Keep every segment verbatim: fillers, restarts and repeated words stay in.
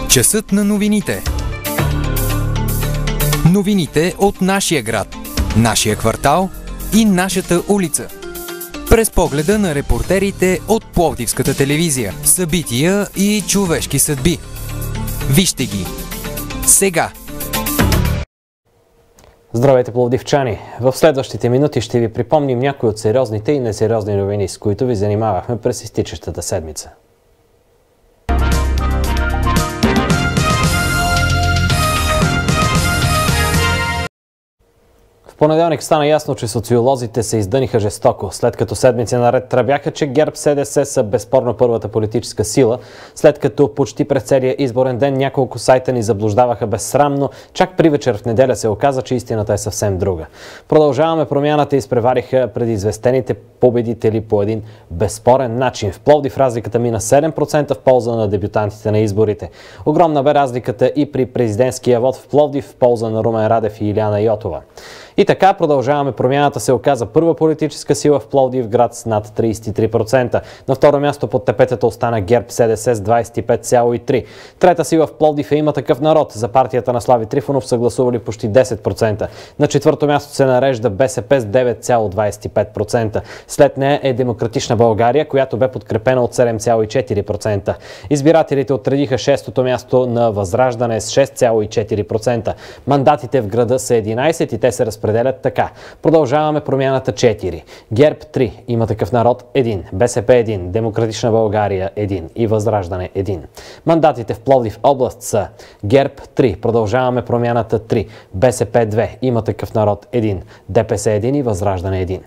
Часът на новините. Новините от нашия град, нашия квартал и нашата улица. През погледа на репортерите от Пловдивската телевизия. Събития и човешки съдби. Вижте ги сега. Здравейте, пловдивчани! В следващите минути ще ви припомним някои от сериозните и несериозни новини, с които ви занимавахме през изтичащата седмица. В понеделник стана ясно, че социолозите се издъниха жестоко, след като седмици наред тръбяха, че ГЕРБ СДС са безспорно първата политическа сила, след като почти през целия изборен ден няколко сайта ни заблуждаваха безсрамно, чак при вечер в неделя се оказа, че истината е съвсем друга. Продължаваме промяната и изпревариха предизвестените победители по един безспорен начин. В Пловдив разликата мина седем процента в полза на дебютантите на изборите. Огромна бе разликата и при президентския вод в Пловдив в полза на Румен Радев и Илияна Йотова. И така продължаваме промяната се оказа първа политическа сила в Пловдив град с над тридесет и три процента. На второ място под тепетата остана ГЕРБ СДС с двадесет и пет цяло и три процента. Трета сила в Пловдив е Има такъв народ. За партията на Слави Трифонов са гласували почти десет процента. На четвърто място се нарежда БСП с девет цяло двадесет и пет процента. След нея е Демократична България, която бе подкрепена от седем цяло и четири процента. Избирателите отредиха шестото място на Възраждане с шест цяло и четири процента. Мандатите в града са единадесет и те се разпределят така. Продължаваме промяната четири. ГЕРБ три, Има такъв народ един, БСП един, Демократична България един и Възраждане един. Мандатите в Пловдив област са ГЕРБ три, Продължаваме промяната три, БСП две, Има такъв народ един, ДПС един и Възраждане един.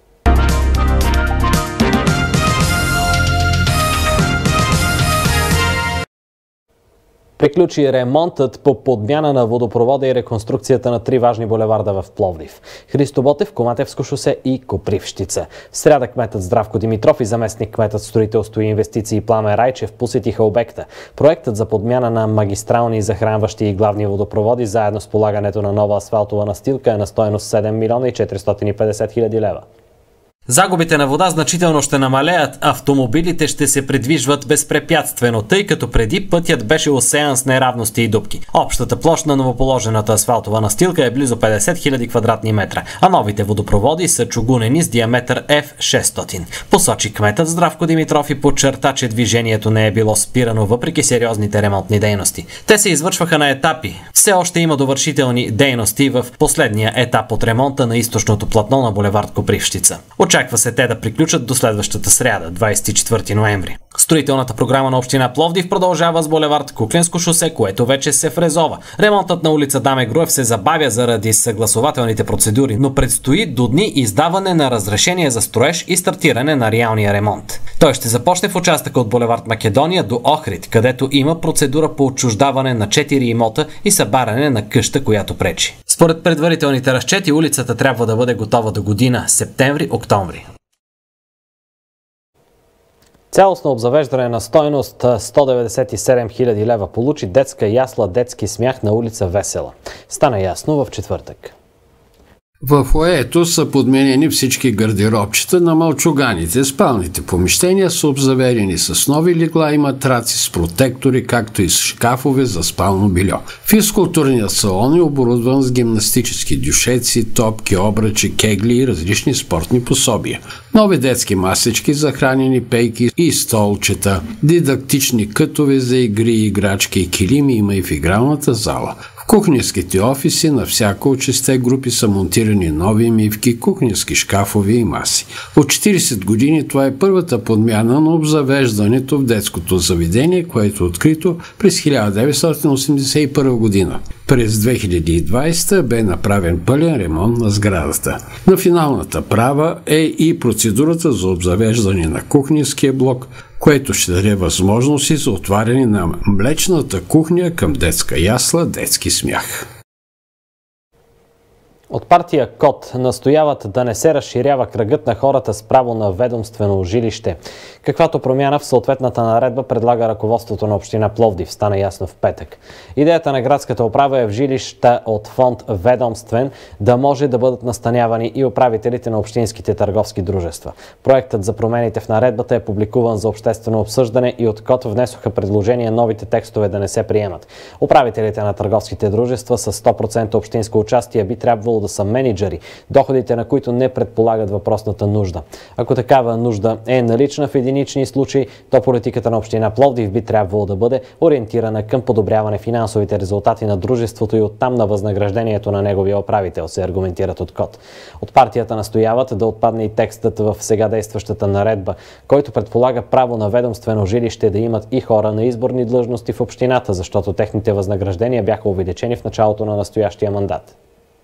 Приключи ремонтът по подмяна на водопровода и реконструкцията на три важни булеварда в Пловдив – Христо Ботев, Коматевско шосе и Копривщица. В сряда кметът Здравко Димитров и заместник кметът строителство и инвестиции Пламен Райчев посетиха обекта. Проектът за подмяна на магистрални захранващи и главни водопроводи заедно с полагането на нова асфалтова настилка е на стойност седем милиона и четиристотин и петдесет хиляди лева. Загубите на вода значително ще намалеят, автомобилите ще се придвижват безпрепятствено, тъй като преди пътят беше осеян с неравности и дупки. Общата площ на новоположената асфалтова настилка е близо петдесет хиляди квадратни метра, а новите водопроводи са чугунени с диаметър Еф шестстотин. Посочи кметът Здравко Димитров и подчерта, че движението не е било спирано въпреки сериозните ремонтни дейности. Те се извършваха на етапи. Все още има довършителни дейности в последния етап от ремонта на източното платно на булевард Копривщица. Очаква се те да приключат до следващата сряда, двадесет и четвърти ноември. Строителната програма на община Пловдив продължава с булевард Кукленско шосе, което вече се фрезова. Ремонтът на улица Даме Груев се забавя заради съгласователните процедури, но предстои до дни издаване на разрешение за строеж и стартиране на реалния ремонт. Той ще започне в участъка от булевард Македония до Охрид, където има процедура по отчуждаване на четири имота и събаряне на къща, която пречи. Според предварителните разчети, улицата трябва да бъде готова до година, септември-октомври. Цялостно обзавеждане на стойност сто деветдесет и седем хиляди лева получи детска ясла Детски смях на улица Весела. Стана ясно в четвъртък. В фоайето са подменени всички гардеробчета на малчуганите. Спалните помещения са обзаведени с нови легла и матраци с протектори, както и с шкафове за спално бельо. Физкултурният салон е оборудван с гимнастически дюшеци, топки, обръчи, кегли и различни спортни пособия. Нови детски масички за хранени пейки и столчета, дидактични кътове за игри, играчки и килими има и в игралната зала. В кухненските офиси на всяка от шестте групи са монтирани нови мивки, кухненски шкафови и маси. От четиридесет години това е първата подмяна на обзавеждането в детското заведение, което е открито през хиляда деветстотин осемдесет и първа година. През две хиляди и двадесета бе направен пълен ремонт на сградата. На финалната права е и процедурата за обзавеждане на кухненския блок, което ще даде възможност и за отваряне на млечната кухня към детска ясла Детски смях. От партия КОТ настояват да не се разширява кръгът на хората с право на ведомствено жилище. Каквато промяна в съответната наредба предлага ръководството на община Пловдив, стана ясно в петък. Идеята на градската управа е в жилища от фонд ведомствен да може да бъдат настанявани и управителите на общинските търговски дружества. Проектът за промените в наредбата е публикуван за обществено обсъждане и от КОТ внесоха предложение новите текстове да не се приемат. Управителите на търговските дружества с сто процента общинско участие би трябвало да са мениджъри, доходите на които не предполагат въпросната нужда. Ако такава нужда е налична в единични случаи, то политиката на община Пловдив би трябвало да бъде ориентирана към подобряване финансовите резултати на дружеството и оттам на възнаграждението на неговия управител, се аргументират от КОТ. От партията настояват да отпадне и текстът в сега действащата наредба, който предполага право на ведомствено жилище да имат и хора на изборни длъжности в общината, защото техните възнаграждения бяха увеличени в началото на настоящия мандат.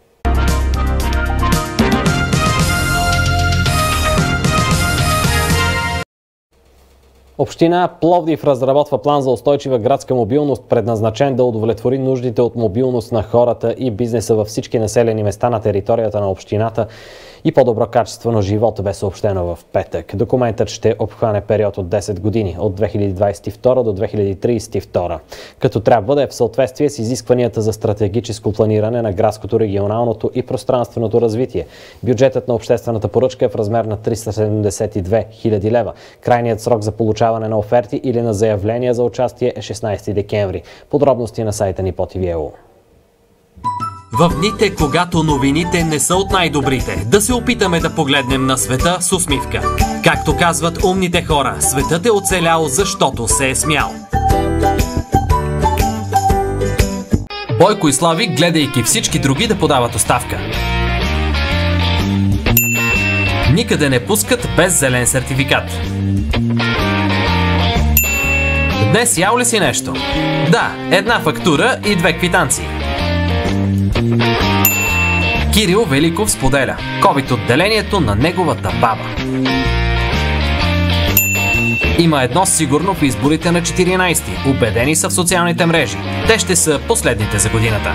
Община Пловдив разработва план за устойчива градска мобилност, предназначен да удовлетвори нуждите от мобилност на хората и бизнеса във всички населени места на територията на общината и по-добро качество на живота, бе съобщено в петък. Документът ще обхване период от десет години, от две хиляди двадесет и втора до две хиляди тридесет и втора, като трябва да е в съответствие с изискванията за стратегическо планиране на градското, регионалното и пространственото развитие. Бюджетът на обществената поръчка е в размер на триста седемдесет и две хиляди лева. Крайният срок за получаване на оферти или на заявления за участие е шестнадесети декември. Подробности на сайта ни по Ти Ви точка Ел У. В дните, когато новините не са от най-добрите, да се опитаме да погледнем на света с усмивка. Както казват умните хора, светът е оцелял, защото се е смял. Бойко и Слави, гледайки всички други да подават оставка. Никъде не пускат без зелен сертификат. Днес ял ли си нещо? Да, една фактура и две квитанции. Кирил Великов споделя ковид отделението на неговата баба. Има едно сигурно в изборите на четиринадесети. Убедени са в социалните мрежи. Те ще са последните за годината.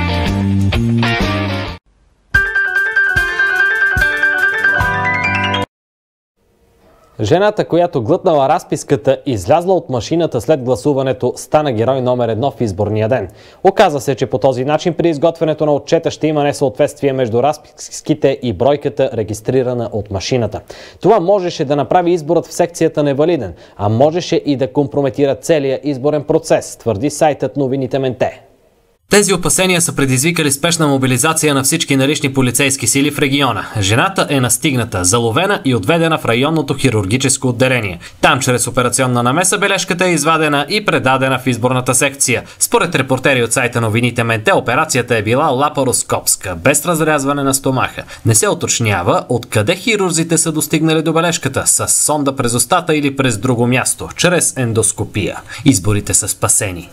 Жената, която глътнала разписката и излязла от машината след гласуването, стана герой номер едно в изборния ден. Оказа се, че по този начин при изготвянето на отчета ще има несъответствие между разписките и бройката, регистрирана от машината. Това можеше да направи изборът в секцията невалиден, а можеше и да компрометира целия изборен процес, твърди сайтът Новините Менте. Тези опасения са предизвикали спешна мобилизация на всички налични полицейски сили в региона. Жената е настигната, заловена и отведена в районното хирургическо отделение. Там чрез операционна намеса бележката е извадена и предадена в изборната секция. Според репортери от сайта Новините Менте, операцията е била лапароскопска, без разрязване на стомаха. Не се уточнява откъде хирурзите са достигнали до бележката, с сонда през устата или през друго място, чрез ендоскопия. Изборите са спасени.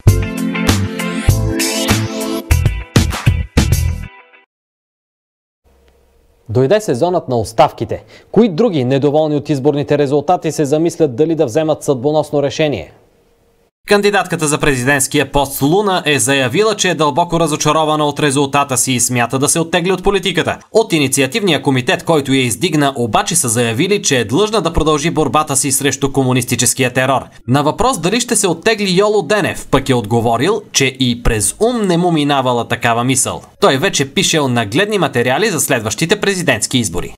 Дойде сезонът на оставките. Кои други, недоволни от изборните резултати, се замислят дали да вземат съдбоносно решение? Кандидатката за президентския пост Луна е заявила, че е дълбоко разочарована от резултата си и смята да се оттегли от политиката. От инициативния комитет, който я издигна, обаче са заявили, че е длъжна да продължи борбата си срещу комунистическия терор. На въпрос дали ще се оттегли, Йоло Денев пък е отговорил, че и през ум не му минавала такава мисъл. Той вече пишел нагледни материали за следващите президентски избори.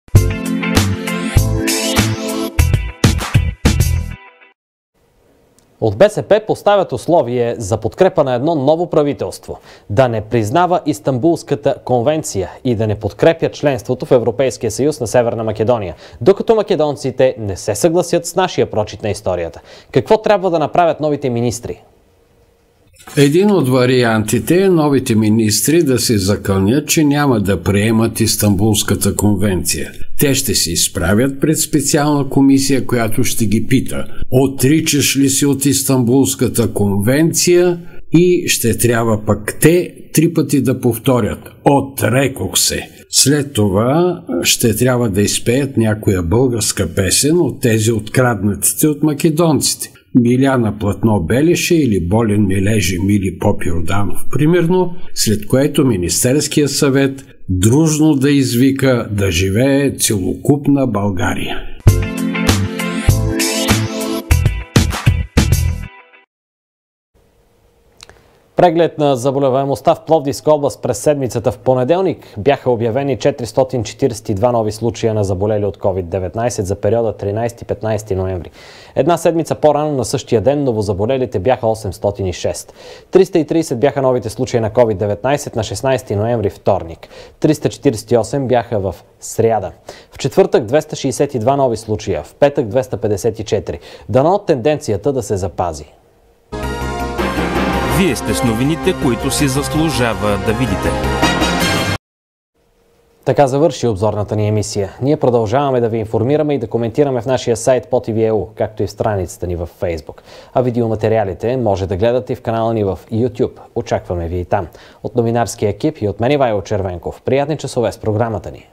От Бе Се Пе поставят условие за подкрепа на едно ново правителство – да не признава Истанбулската конвенция и да не подкрепя членството в Европейския съюз на Северна Македония, докато македонците не се съгласят с нашия прочит на историята. Какво трябва да направят новите министри? Един от вариантите е новите министри да се закълнят, че няма да приемат Истанбулската конвенция. Те ще се изправят пред специална комисия, която ще ги пита: отричаш ли си от Истанбулската конвенция? И ще трябва пък те три пъти да повторят: отрекох се. След това ще трябва да изпеят някоя българска песен от тези откраднатите от македонците. Миляна Платно Белеше или Болен Милежи Мили Попилданов, примерно, след което Министерския съвет дружно да извика да живее целокупна България. Преглед на заболеваемостта в Пловдивска област през седмицата в понеделник бяха обявени четиристотин четиридесет и два нови случая на заболели от ковид деветнайсет за периода тринайсети – петнайсети ноември. Една седмица по-рано на същия ден новозаболелите бяха осемстотин и шест. триста и трийсет бяха новите случаи на ковид деветнайсет на шестнайсети ноември, вторник. триста четирийсет и осем бяха в сряда. В четвъртък двеста шейсет и два нови случая, в петък двеста петдесет и четири. Дано тенденцията да се запази. Вие сте с новините, които си заслужава да видите. Така завърши обзорната ни емисия. Ние продължаваме да ви информираме и да коментираме в нашия сайт по ти ви точка и у, както и в страницата ни във Фейсбук. А видеоматериалите може да гледате и в канала ни в YouTube. Очакваме ви и там. От новинарския екип и от мен Ивайло Червенков. Приятни часове с програмата ни.